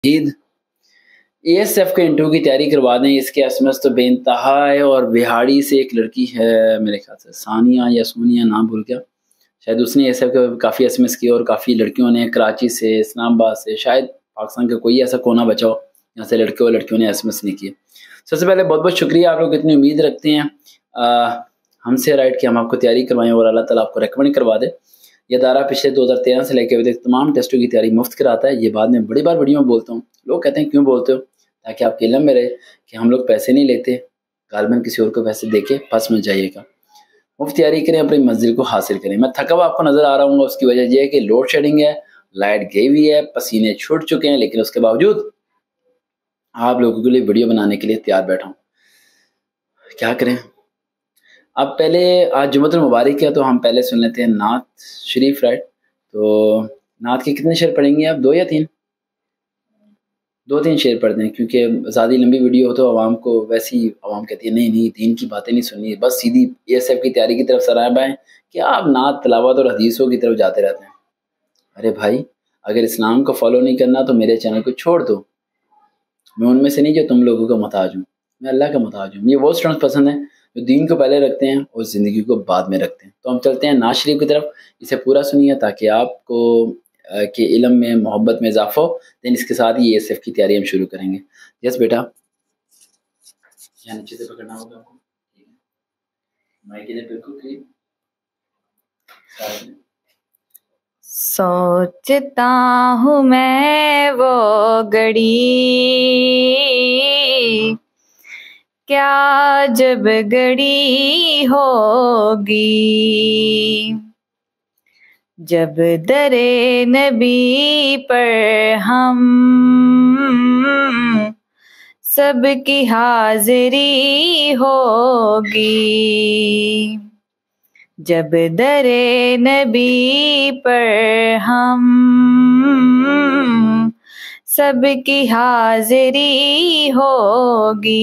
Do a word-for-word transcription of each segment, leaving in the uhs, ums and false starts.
Eid A S F के interview की तैयारी करवा दें, इसके एसएमएस तो बेइंतहा है। और बिहाड़ी से एक लड़की है, मेरे ख्याल से सानिया या सोनिया, नाम भूल गया, शायद उसने ए एस एफ के काफ़ी एसएमएस किए और काफ़ी लड़कियों ने कराची से, इस्लामाबाद से, शायद पाकिस्तान का कोई ऐसा कोना बचा हो यहाँ से लड़के और लड़कियों ने एसएमएस नहीं किए। सबसे पहले बहुत बहुत शुक्रिया, आप लोग इतनी उम्मीद रखते हैं आ, हमसे राइट कि हम आपको तैयारी करवाएं और अल्लाह ताला आपको रेकमेंड करवा दे। ये अदारा पिछले दो हज़ार तेरह से लेकर अभी तक तमाम टेस्टों की तैयारी मुफ्त कराता है। ये बाद में बड़ी बार वीडियो में बोलता हूँ, लोग कहते हैं क्यों बोलते हो, ताकि आपके इल्म में रहे कि हम लोग पैसे नहीं लेते, गालबन किसी और को पैसे दे के फंस मत जाइएगा। मुफ्त तैयारी करें, अपनी मंजिल को हासिल करें। मैं थका हुआ आपको नजर आ रहा हूँ, उसकी वजह यह है कि लोड शेडिंग है, लाइट गई हुई है, पसीने छूट चुके हैं, लेकिन उसके बावजूद आप लोगों के लिए वीडियो बनाने के लिए तैयार बैठा हूँ। क्या करें। अब पहले आज जुम्मतुल मुबारक है, तो हम पहले सुन लेते हैं नात शरीफ, राइट। तो नात के कितने शेर पढ़ेंगे आप, दो या तीन? दो तीन शेर पढ़ दें, क्योंकि ज़्यादा लंबी वीडियो हो तो आवाम को, वैसी आवाम कहती है नहीं नहीं दीन की बातें नहीं सुननी, बस सीधी ए एस एफ की तैयारी की तरफ सराय बाएँ कि आप नात, तलावत और हदीसों की तरफ जाते रहते हैं। अरे भाई, अगर इस्लाम को फॉलो नहीं करना तो मेरे चैनल को छोड़ दो। मैं उनमें से नहीं जो तुम लोगों का मोहताज हूँ, मैं अल्लाह का मोहताज हूँ। मुझे वो स्टूडेंट्स पसंद हैं जो दीन को पहले रखते हैं और ज़िंदगी को बाद में रखते हैं। तो हम चलते हैं नाज शरीफ की तरफ, इसे पूरा सुनिए ताकि आपको के इल्म में, मोहब्बत में इजाफा हो। देन इसके साथ ही ए एस एफ की तैयारी हम शुरू करेंगे। यस बेटा, यहाँ नीचे से पकड़ना होगा आपको, ठीक है? माइक इधर बिल्कुल क्लीन। सोचता हूँ मैं वो घड़ी, क्या जब घड़ी होगी, जब दरे नबी पर हम सबकी हाजिरी होगी, जब दरे नबी पर हम सबकी हाजिरी होगी।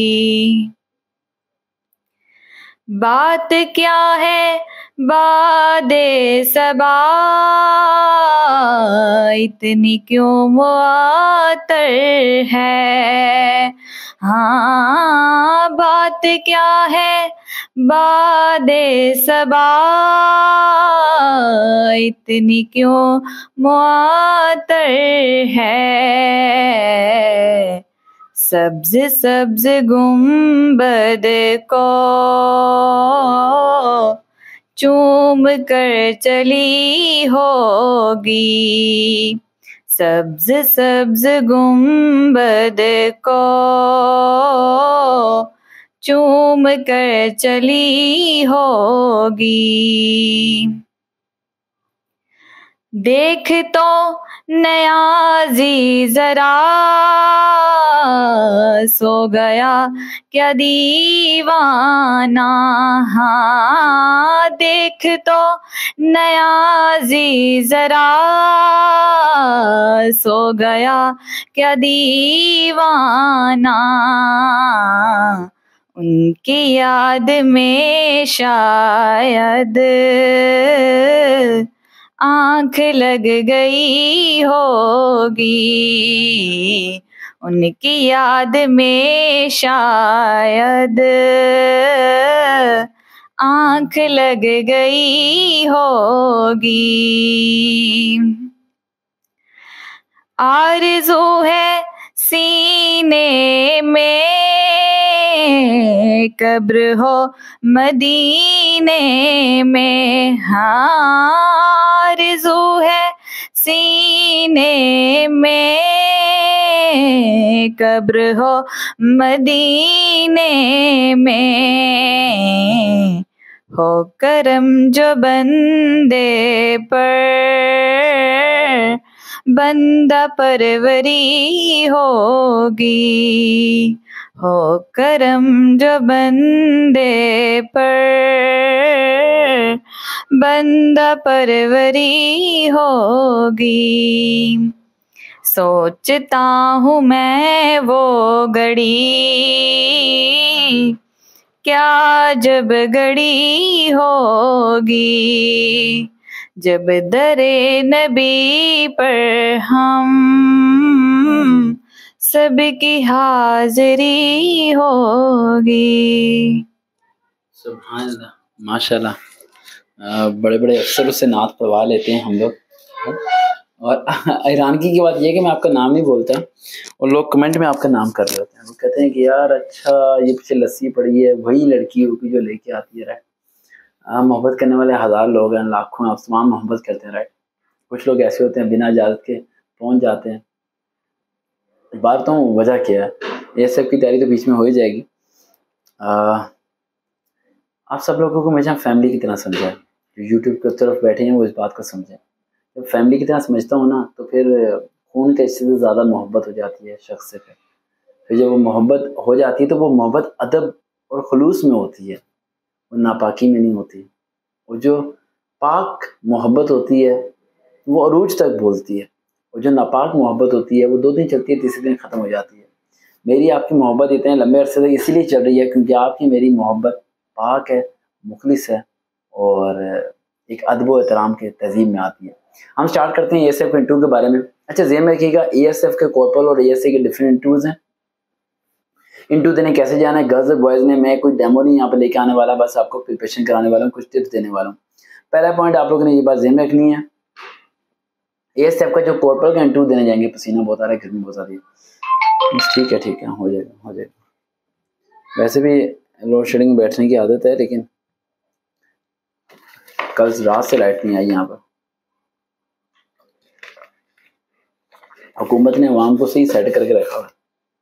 बात क्या है बादे सबा, इतनी क्यों मुआतर है। हाँ, बात क्या है बादे सबा, इतनी क्यों मुआतर है। सब्ज सब्ज गुंबद को चूम कर चली होगी, सब्ज सब्ज गुंबद को चूम कर चली होगी। देख तो नयाजी जरा, सो गया क्या दीवाना। हाँ, देख तो नयाजी जरा, सो गया क्या दीवाना। उनकी याद में शायद आँख लग गई होगी, उनकी याद में शायद आँख लग गई होगी। आरज़ू है सीने में कब्र हो मदीने में। हाँ, आरज़ू है सीने में कब्र हो मदीने में। हो करम जो बंदे पर बंदा परवरी होगी, हो करम जो बंदे पर बंदा परवरी होगी। सोचता हूँ मैं वो घड़ी, क्या जब घड़ी होगी, जब दरे नबी पर हम सबकी हाजिरी होगी। सुभान अल्लाह, माशाल्लाह। बड़े बड़े अफसर उससे नात पढ़वा लेते हैं हम लोग। और हैरानगी की बात यह है कि मैं आपका नाम नहीं बोलता और लोग कमेंट में आपका नाम कर रहे होते हैं। वो कहते हैं कि यार अच्छा ये पीछे लस्सी पड़ी है, वही लड़की होगी जो लेके आती है। राइट, मोहब्बत करने वाले हज़ार लोग हैं, लाखों आप तमाम मोहब्बत करते हैं। राइट, कुछ लोग ऐसे होते हैं बिना इजाज़त के पहुंच जाते हैं। बात तो वजह क्या है, ये सब की तैयारी तो बीच में हो ही जाएगी। आ, आप सब लोगों को हमेशा फैमिली की तरह समझें। जो यूट्यूब की तरफ बैठे हैं वो इस बात को समझें। जब फैमिली की तरह समझता हूँ ना तो फिर खून के हिस्से से ज़्यादा मोहब्बत हो जाती है शख्स से। फिर फिर जब वो मोहब्बत हो जाती है तो वो मोहब्बत अदब और खुलूस में होती है, वो नापाकी में नहीं होती। और जो पाक मोहब्बत होती है वो अरूज तक बोलती है, और जो नापाक मोहब्बत होती है वो दो दिन चलती है, तीसरे दिन ख़त्म हो जाती है। मेरी आपकी मोहब्बत इतने लंबे अरसे तक इसीलिए चल रही है क्योंकि आपकी मेरी मोहब्बत पाक है, मुखलिस है और एक अदब व एहतराम के तहजीब में आती है। हम स्टार्ट करते हैं ए एस एफ के इंटरव्यू के बारे में। अच्छा ज़हन में रखिएगा, ए एस एफ के कॉर्पोरल और ए एस ए के डिफरेंट इंटरव्यूज़ हैं। इंटरव्यू देने कैसे जाना है, गर्ल्स और बॉयज़ ने, मैं कोई डेमो नहीं यहाँ पे लेके आने वाला, बस आपको प्रिपरेशन कराने वाला हूँ, कुछ टिप्स देने वाला हूँ। पहला पॉइंट आप लोगों ने ये बात ज़हन में रखनी है, ए एस एफ का जो कॉर्पोरल का इंटरव्यू देने जाएंगे, पसीना बहुत आ रहा है, गर्मी बहुत आ रही है, ठीक है ठीक है हो जाएगा हो जाएगा। वैसे भी लोड शेडिंग में बैठने की आदत है, लेकिन कल रात से लाइट नहीं आई यहाँ पर। हुकूमत ने अवाम को सही सेट करके रखा हुआ।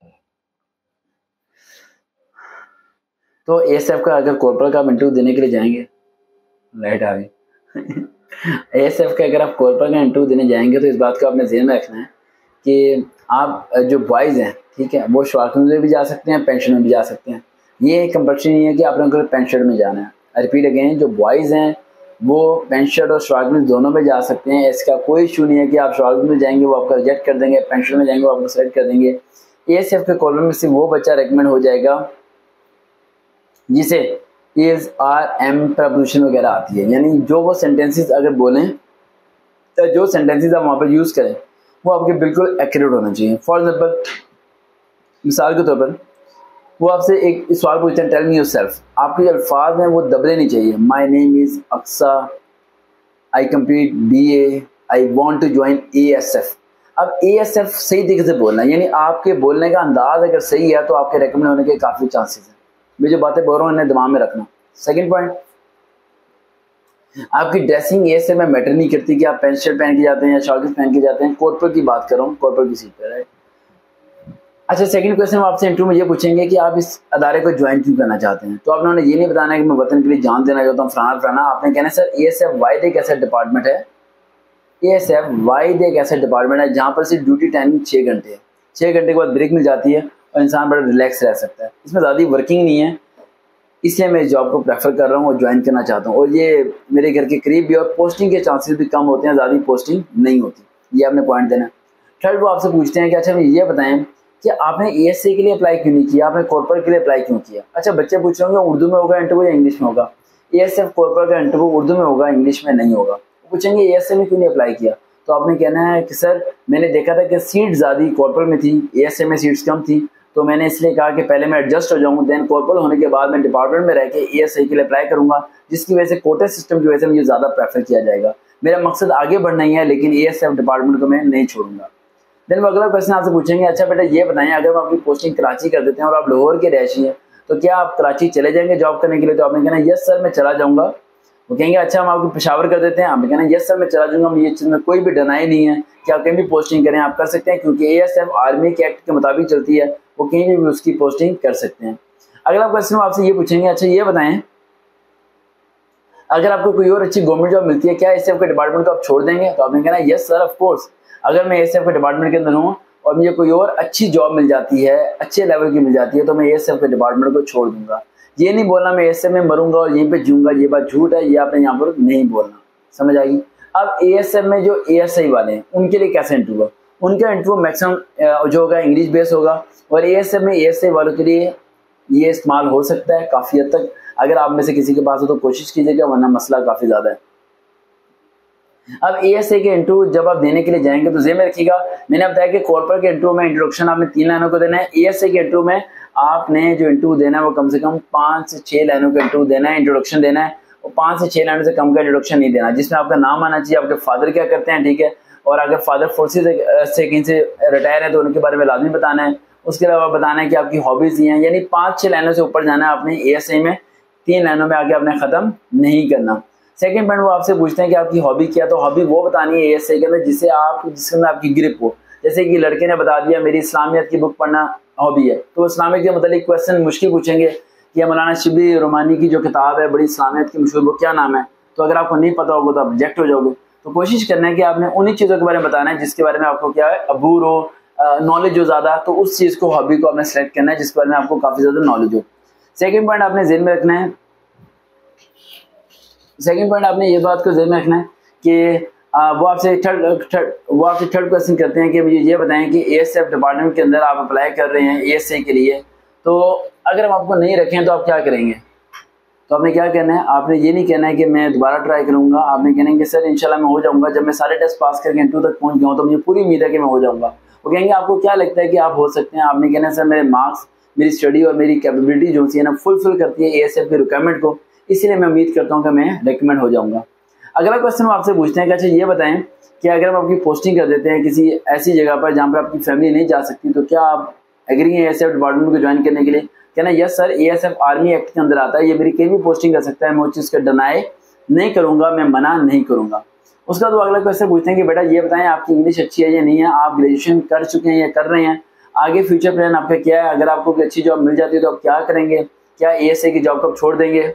तो ए एस एफ का अगर कॉर्पोरल का इंटरव्यू देने के लिए जाएंगे, लाइट आ गई ए एस एफ का अगर आप कॉर्पोरल का इंटरव्यू देने जाएंगे तो इस बात को आपने ध्यान में रखना है कि आप जो बॉयज़ हैं, ठीक है, वो शॉर्ट में भी जा सकते हैं, पेंशन में भी जा सकते हैं। ये कंपल्सरी नहीं है कि आप लोगों को पेंट शर्ट में जाना है। रिपीट अगेन, जो बॉयज़ हैं वो पेंट शर्ट और शॉर्ट में दोनों में जा सकते हैं। इसका कोई इशू नहीं है कि आप शॉर्ट में जाएंगे वो आपको रिजेक्ट कर देंगे, पेंट शर्ट में जाएंगे वो आपको सेलेक्ट कर देंगे। ए एस एफ के कॉलम में से वो बच्चा रिकमेंड हो जाएगा जिसे इज आर एम प्रपोजिशन वगैरह आती है, यानी जो वो सेंटेंसेस अगर बोलें तो जो सेंटेंसेस आप वहाँ पर यूज़ करें वो आपके बिल्कुल एक्यूरेट होना चाहिए। फॉर एग्जाम्पल, मिसाल के तौर पर वो आपसे एक सवाल पूछते हैं, टेल मी योरसेल्फ, आपके अल्फाज हैं वो दबने नहीं चाहिए। My name is Aqsa, I complete B A, I want to join A S F. अब ए एस एफ सही तरीके से बोलना है, यानी आपके बोलने का अंदाज अगर सही है तो आपके रिकमेंड होने के काफ़ी चांसेस हैं। मैं जो बातें बोल रहा हूँ इन्हें दिमाग में रखना। सेकेंड पॉइंट, आपकी ड्रेसिंग ए एस एफ में मैटर नहीं करती कि आप पेंट शर्ट पहन के जाते हैं या शॉर्ट्स पहन के जाते हैं। कॉर्पोरल की बात कर रहा हूँ, कॉर्पोरल की सीट पर, राइट। अच्छा, सेकंड क्वेश्चन आपसे इंटरव्यू में ये पूछेंगे कि आप इस अदारे को ज्वाइन क्यों करना चाहते हैं। तो आप लोगों ने ये नहीं बताना है कि मैं वतन के लिए जान देना चाहता हूँ फलाना फलाना। आपने कहना है sir A S F wide एक ऐसा डिपार्टमेंट है, ए एस एफ वाइड एक ऐसा डिपार्टमेंट है जहाँ पर सिर्फ ड्यूटी टाइमिंग छः घंटे है, छः घंटे के बाद ब्रेक मिल जाती है और इंसान बड़ा रिलैक्स रह सकता है। इसमें ज़्यादा वर्किंग नहीं है, इसलिए मैं इस जॉब को प्रेफर कर रहा हूँ और ज्वाइन करना चाहता हूँ। और ये मेरे घर के करीब भी, और पोस्टिंग के चांसेस भी कम होते हैं, ज़्यादा पोस्टिंग नहीं होती। ये आपने पॉइंट देना। थर्ड, वो आपसे पूछते हैं कि अच्छा ये बताएं कि आपने ए एस ए के लिए अप्लाई क्यों नहीं किया, आपने कॉर्पोरल के लिए अप्लाई क्यों किया। अच्छा, बच्चे पूछ रहे होंगे उर्दू में होगा इंटरव्यू या इंग्लिश में होगा। ए एस एफ कॉर्पोरल का इंटरव्यू उर्दू में होगा, इंग्लिश में नहीं होगा। वो पूछेंगे ए एस ए में क्यों नहीं अप्लाई किया, तो आपने कहना है कि सर मैंने देखा था कि सीट ज़्यादा कॉर्पोरल में थी, ए एस ए में सीट्स कम थी, तो मैंने इसलिए कहा कि पहले मैं एडजस्ट हो जाऊँ, देन कॉर्पोरल होने के बाद मैं डिपार्टमेंट में रह के ए एस ए के लिए अप्लाई करूँगा, जिसकी वजह से कोटा सिस्टम की वजह से मुझे ज़्यादा प्रेफर किया जाएगा। मेरा मकसद आगे बढ़ना ही है, लेकिन ए एस एफ डिपार्टमेंट को मैं नहीं छोड़ूंगा। देन वो अगला क्वेश्चन आपसे पूछेंगे, अच्छा बेटा ये बताएं, अगर हम आपकी पोस्टिंग कराची कर देते हैं और आप लाहौर के रहशी हैं, तो क्या आप कराची चले जाएंगे जॉब करने के लिए। तो आपने कहना यस सर मैं चला जाऊँगा। वो कहेंगे अच्छा हम आपको पेशावर कर देते हैं, आपने कहना यस सर मैं चला जाऊँगा, मुझे चीज़ में कोई भी डनाई नहीं है कि आप कहीं भी पोस्टिंग करें, आप कर सकते हैं, क्योंकि ए एस एफ आर्मी के एक्ट के मुताबिक चलती है, वो कहीं भी उसकी पोस्टिंग कर सकते हैं। अगला क्वेश्चन आपसे ये पूछेंगे, अच्छा ये बताएं अगर आपको कोई और अच्छी गवर्नमेंट जॉब मिलती है क्या ए एस एफ के डिपार्टमेंट को आप छोड़ देंगे। तो आपने कहना यस सर ऑफ कोर्स, अगर मैं ए एस एफ के डिपार्टमेंट के अंदर हूँ और मुझे कोई और अच्छी जॉब मिल जाती है, अच्छे लेवल की मिल जाती है, तो मैं ए एस एफ के डिपार्टमेंट को छोड़ दूंगा। ये नहीं बोलना मैं ए एस एफ में मरूंगा और यहीं पे जीऊंगा, ये बात झूठ है, ये आपने यहाँ पर नहीं बोलना, समझ आएगी। अब ए एस एफ में जो ए एस आई वाले हैं उनके लिए कैसे इंटरव्यू होगा, उनका इंटरव्यू मैक्सिमम जो होगा इंग्लिश बेस होगा, और ए एस एफ में ए एस आई वालों के लिए ये इस्तेमाल हो सकता है काफ़ी हद तक। अगर आप में से किसी के पास हो तो कोशिश कीजिएगा, वरना मसला काफ़ी ज़्यादा है। अब ए एस ए के इंटरव्यू जब आप देने के लिए जाएंगे तो ज़हन में रखिएगा, मैंने बताया कि कॉर्पोरेट के इंटरव्यू में इंट्रोडक्शन आपने तीन लाइनों को देना है। ए एस ए के इंटरव्यू में आपने जो इंटरव्यू देना है वो कम से कम पाँच से छः लाइनों का इंटरव्यू देना है, इंट्रोडक्शन देना है, और पाँच से छः लाइनों से कम का इंट्रोडक्शन नहीं देना, जिसमें आपका नाम आना चाहिए, आपके फादर क्या करते हैं, ठीक है, और अगर फादर फोर्सेज से कहीं से रिटायर है तो उनके बारे में लाजमी बताना है। उसके अलावा बताना है कि आपकी हॉबीज़ ये हैं, यानी पाँच छः लाइनों से ऊपर जाना है आपने ए एस ए में, तीन लाइनों में आगे आपने ख़त्म नहीं करना। सेकंड पॉइंट वो आपसे पूछते हैं कि आपकी हॉबी क्या है, तो हॉबी वो बतानी है ए एस ए के अंदर जिससे आप जिसके अंदर आपकी ग्रिप हो। जैसे कि लड़के ने बता दिया मेरी इस्लामियत की बुक पढ़ना हॉबी है, तो इस्लामिक के मतलब क्वेश्चन मुश्किल पूछेंगे कि मौलाना शिबली रोमानी की जो किताब है बड़ी इस्लामियत की मशहूर, वो क्या नाम है, तो अगर आपको नहीं पता होगा तो आप रिजेक्ट हो जाओगे। तो कोशिश करना है कि आपने उन्हीं चीज़ों के बारे में बताना है जिसके बारे में आपको क्या है अबूर हो, नॉलेज हो ज़्यादा, तो उस चीज़ को हॉबी को आपने सेलेक्ट करना है जिसके बारे में आपको काफ़ी ज़्यादा नॉलेज हो। सेकेंड पॉइंट आपने ज़हन में रखना है सेकेंड पॉइंट आपने ये बात को ज़हन में रखना है कि आ, वो आपसे थर्ड थर्ड वो आपसे थर्ड क्वेश्चन करते हैं कि मुझे ये बताएं कि ए एस एफ डिपार्टमेंट के अंदर आप अप्लाई कर रहे हैं ए एस ए के लिए, तो अगर हम आपको नहीं रखें तो आप क्या करेंगे। तो आपने क्या कहना है, आपने ये नहीं कहना है कि मैं दोबारा ट्राई करूंगा, आपने कहना है कि सर इंशाल्लाह मैं हो जाऊंगा, जब मैं सारे टेस्ट पास करके इंटरव्यू तक पहुंच गया हूँ तो मुझे पूरी उम्मीद है कि मैं हो जाऊंगा। वो कहेंगे आपको क्या लगता है कि आप हो सकते हैं, आपने कहना है सर मेरे मार्क्स, मेरी स्टडी और मेरी कैपेबिलिटी जो सी है ना फुलफिल करती है ए एस एफ की रिक्वायरमेंट को, इसलिए मैं उम्मीद करता हूँ कि मैं रिकमेंड हो जाऊँगा। अगला क्वेश्चन वो आपसे पूछते हैं कि अच्छा ये बताएं कि अगर हम आपकी पोस्टिंग कर देते हैं किसी ऐसी जगह पर जहाँ पर आपकी फैमिली नहीं जा सकती, तो क्या आप एग्री हैं ए एस एफ डिपार्टमेंट को ज्वाइन करने के लिए। कहना yes sir, A S F army act के अंदर आता है, ये मेरी कहीं भी पोस्टिंग कर सकता है, मैं उस चीज़ का डिनाई नहीं करूँगा, मैं मना नहीं करूँगा। उसका तो अगला क्वेश्चन पूछते हैं कि बेटा ये बताएं आपकी इंग्लिश अच्छी है या नहीं है, आप ग्रेजुएशन कर चुके हैं या कर रहे हैं, आगे फ्यूचर प्लान आपका क्या है, अगर आपको कोई अच्छी जॉब मिल जाती है तो आप क्या करेंगे, क्या ए एस ए की जॉब को छोड़ देंगे,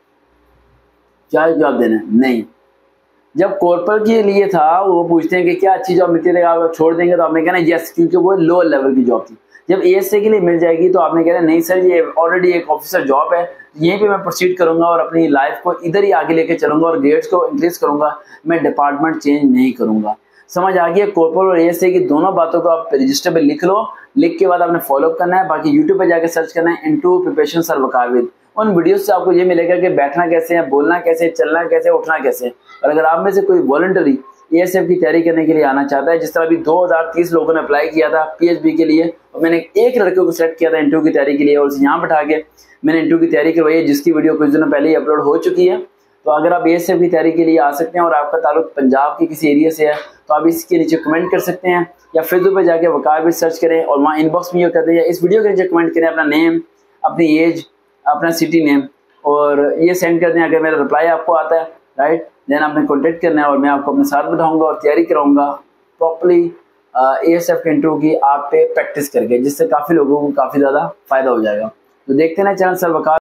क्या जवाब देना है नहीं। जब कॉर्पोरेट के लिए था वो पूछते हैं कि क्या अच्छी जॉब मिलती है आप छोड़ देंगे, तो आपने कहना यस, क्योंकि वो लोअर लेवल की जॉब थी। जब ए एस ए के लिए मिल जाएगी तो आपने कहना नहीं सर ये ऑलरेडी एक ऑफिसर जॉब है, यहीं पे मैं प्रोसीड करूंगा और अपनी लाइफ को इधर ही आगे लेके चलूंगा और ग्रेड्स को इंक्रीज करूंगा, मैं डिपार्टमेंट चेंज नहीं करूंगा। समझ आ गया। कॉर्पोरेट और ए एस ए की दोनों बातों को आप रजिस्टर पे लिख लो, लिख के बाद आपने फॉलो करना है। बाकी यूट्यूब पे जाके सर्च करना है इंटरव्यू प्रिपरेशन सर वकारविद, उन वीडियोस से आपको ये मिलेगा कि बैठना कैसे है, बोलना कैसे, चलना कैसे, उठना कैसे। और अगर आप में से कोई वॉलंटरी ए एस एफ की तैयारी करने के लिए आना चाहता है, जिस तरह अभी दो हज़ार तीस लोगों ने अप्लाई किया था पी एच बी के लिए, और मैंने एक लड़के को सिलेक्ट किया था इंटरव्यू की तैयारी के लिए और उसे यहाँ बैठा के मैंने इंटरव्यू की तैयारी करवाई है, जिसकी वीडियो कुछ दिनों पहले ही अपलोड हो चुकी है। तो अगर आप ए एस एफ की तैयारी के लिए आ सकते हैं और आपका ताल्लुक पंजाब के किसी एरिया से है तो आप इसके नीचे कमेंट कर सकते हैं, या फेसबुक पे जाके वकार भी सर्च करें और वहाँ इनबॉक्स में ये कर दें, इस वीडियो के नीचे कमेंट करें अपना नेम, अपनी एज, अपना सिटी नेम और ये सेंड कर दें। अगर मेरा रिप्लाई आपको आता है राइट, देन आपने कॉन्टेक्ट करना है और मैं आपको अपने साथ बिठाऊंगा और तैयारी कराऊंगा प्रॉपरली ए एस एफ के इंटरव्यू की आप पे प्रैक्टिस करके, जिससे काफ़ी लोगों को काफ़ी ज़्यादा फायदा हो जाएगा। तो देखते हैं चैनल सर वकार।